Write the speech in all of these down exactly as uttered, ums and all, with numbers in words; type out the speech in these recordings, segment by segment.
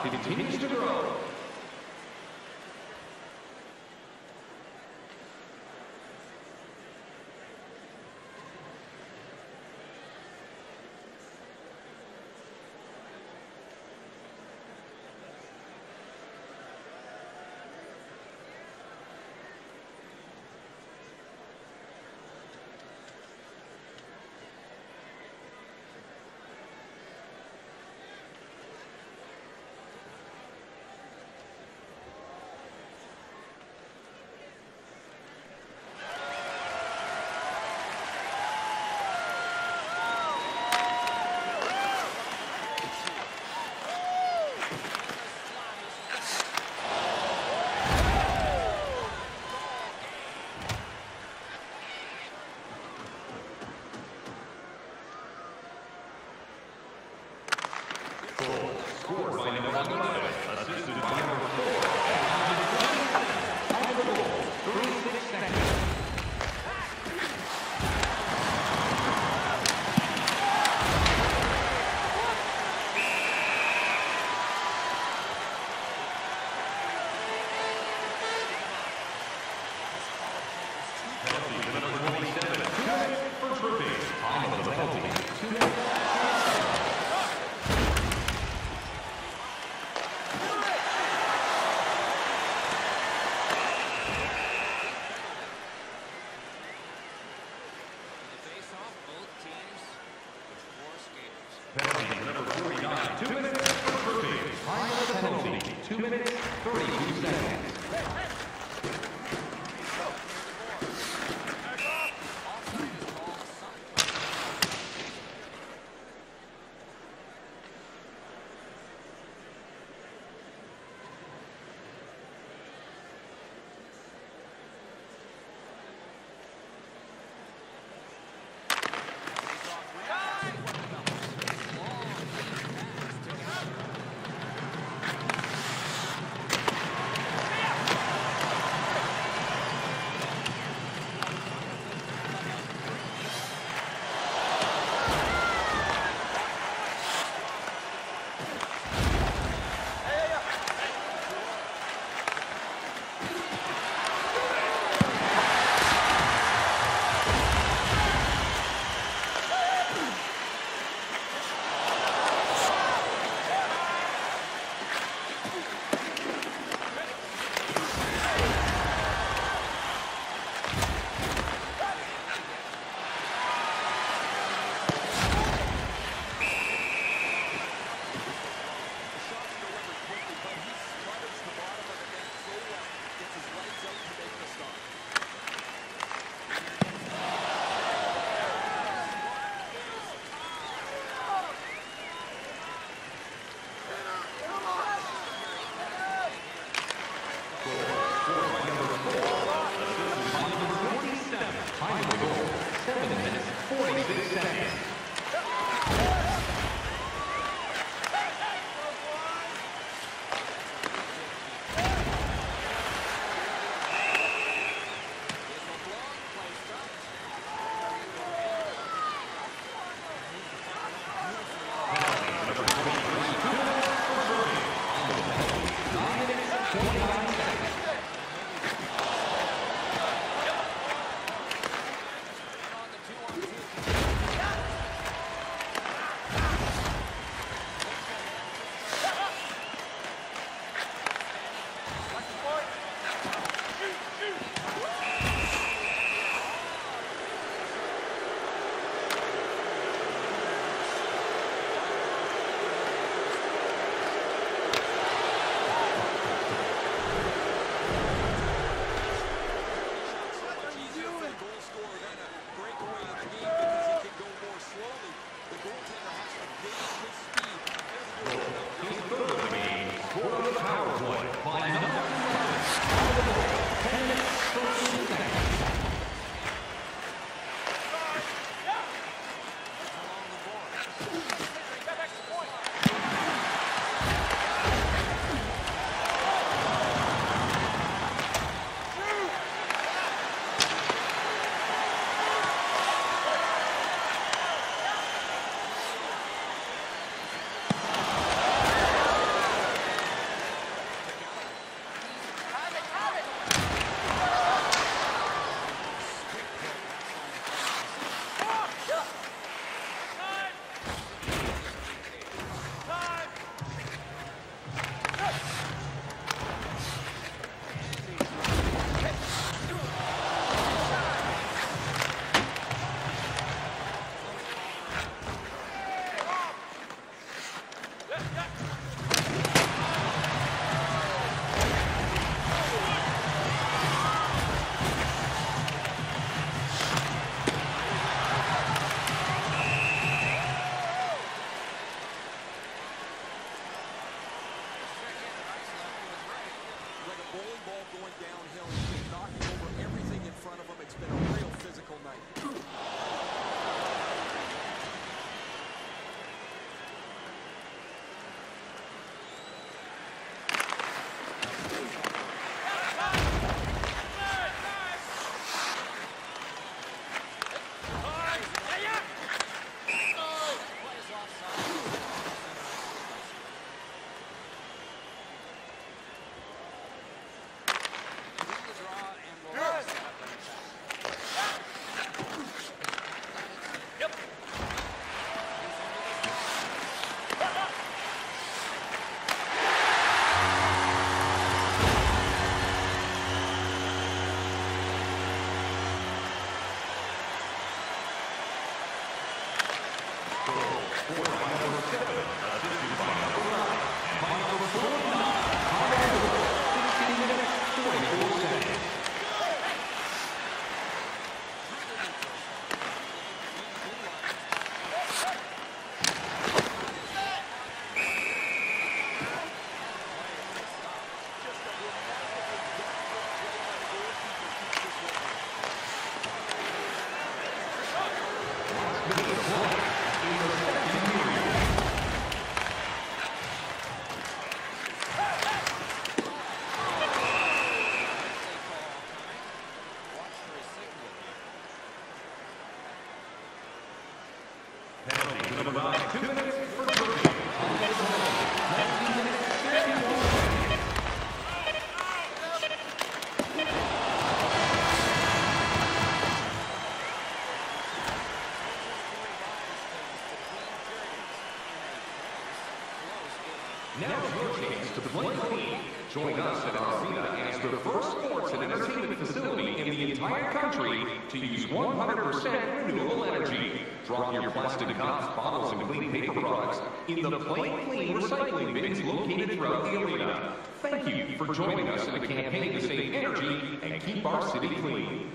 continues to grow. Scored by number eleven, assisted by number four. Time of the goal, thirty-six seconds. Penalty, number twenty-seven, two minutes for tripping. Time of the penalty, two minutes. Penalty number forty-nine, two minutes for tripping. Time of the penalty, two minutes, thirty-two seconds. Time of the goal, seven minutes, forty-six seconds. For final number seven, assisted by number nine, and final number forty-nine, Colorado, sixteen minutes, twenty-four seconds. Penalty number nine, two minutes for Turkey. nineteen minutes, fifty-one seconds. Now it's your chance to play clean. Join us at our arena as the first sports and entertainment facility in the entire country to use one hundred percent renewable energy. Drop your plastic cups, bottles, and clean paper products in the Play Clean recycling bins located throughout the arena. Thank you for joining us in the campaign to save energy and keep our city clean.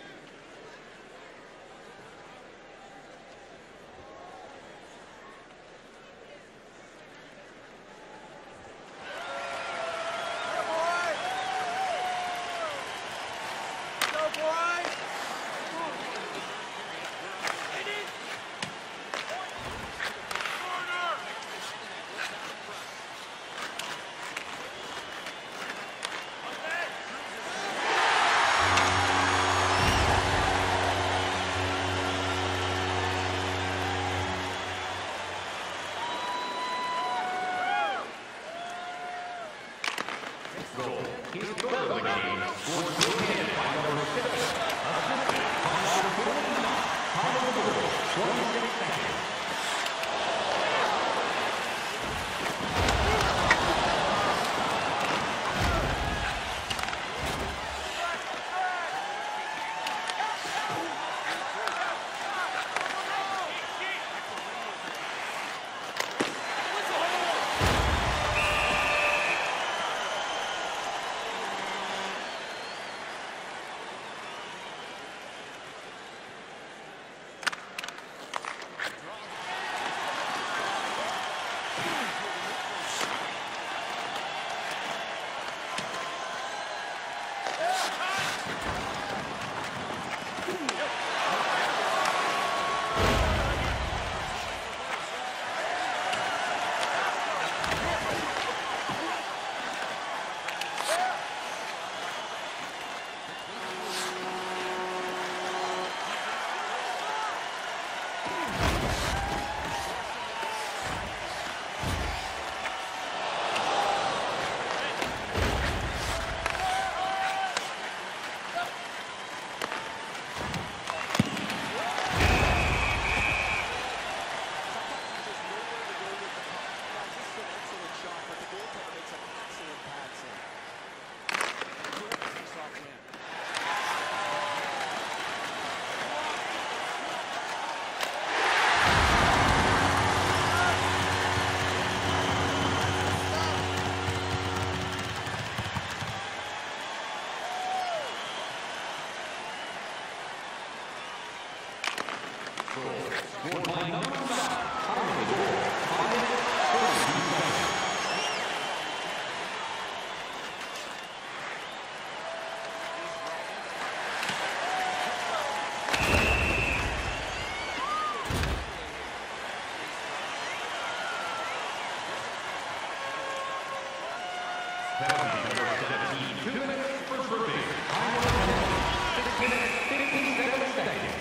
Goal. His third of the game. Scored two-handed by number seven. Assisted by number forty-nine. Colorado, twenty-six seconds. Scored by number nine, Colorado, five minutes, forty-two seconds. Penalty number seventeen, two minutes for Turkey. Time penalty, six minutes, fifty-seven seconds.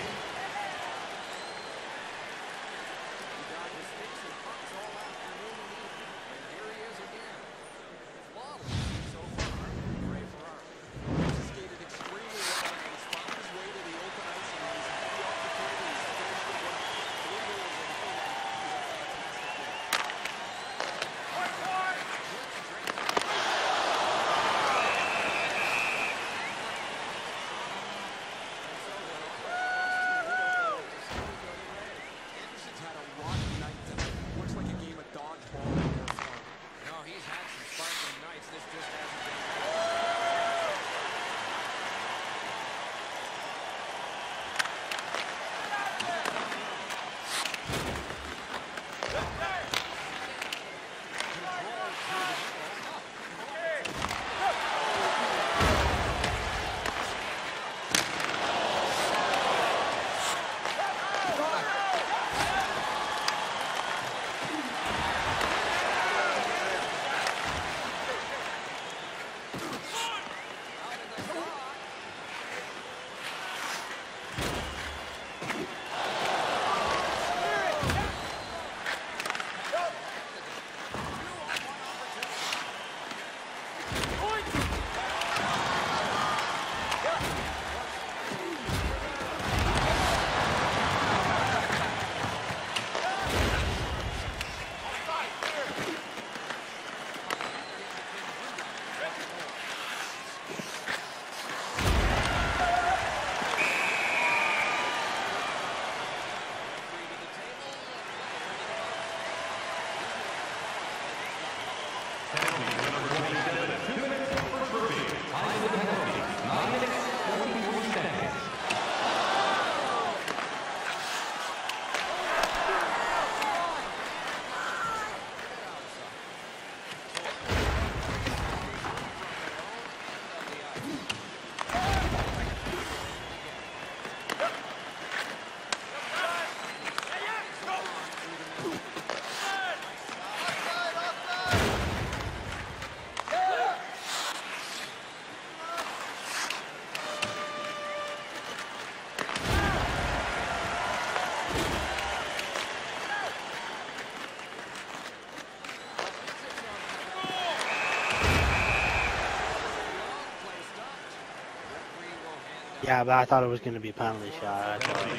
Yeah, but I thought it was going to be a penalty shot. That's all.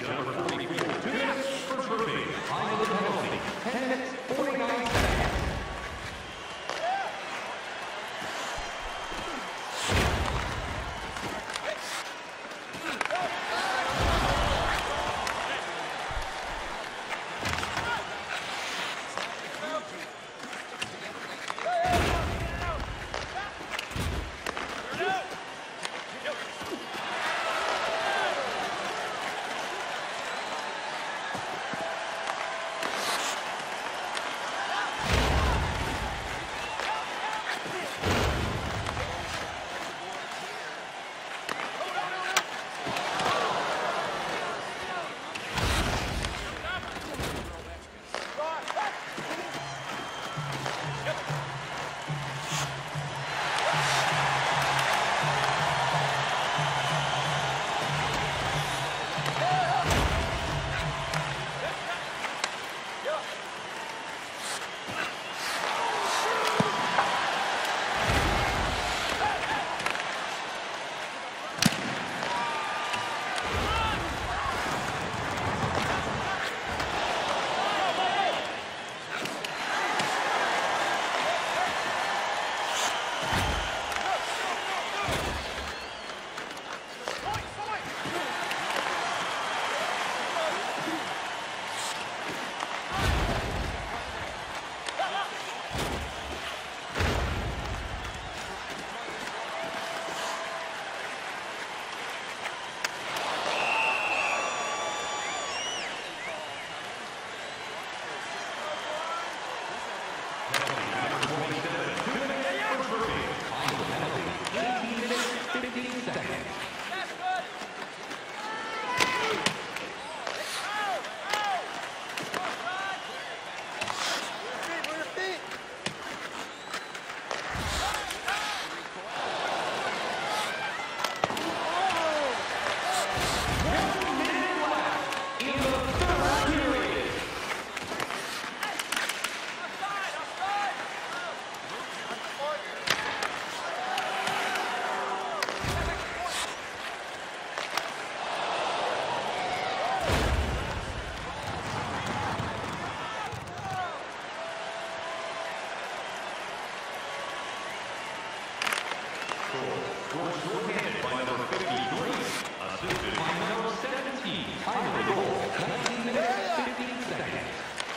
Shorthanded by number fifty-three, assisted by number seventeen, time of the goal, nineteen minutes, fifteen seconds.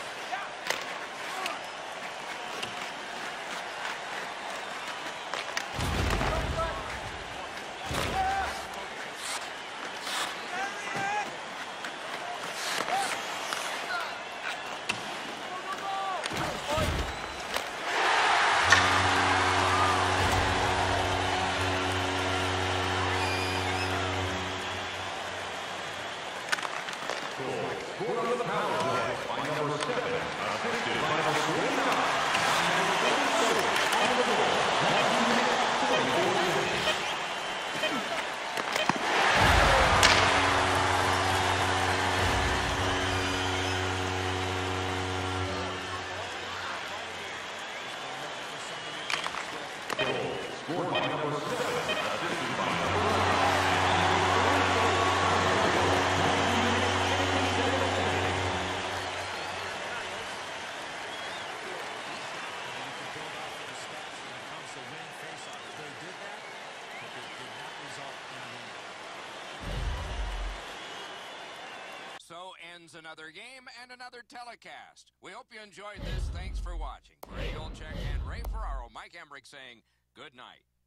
Score on the power play by number seven, assisted by number twenty-nine, time of the goal, nineteen minutes, twenty-four seconds. Scored by number seven, assisted by number So ends another game and another telecast. We hope you enjoyed this. Thanks for watching. For Eagle Check and Ray Ferraro, Mike Emmerich saying good night.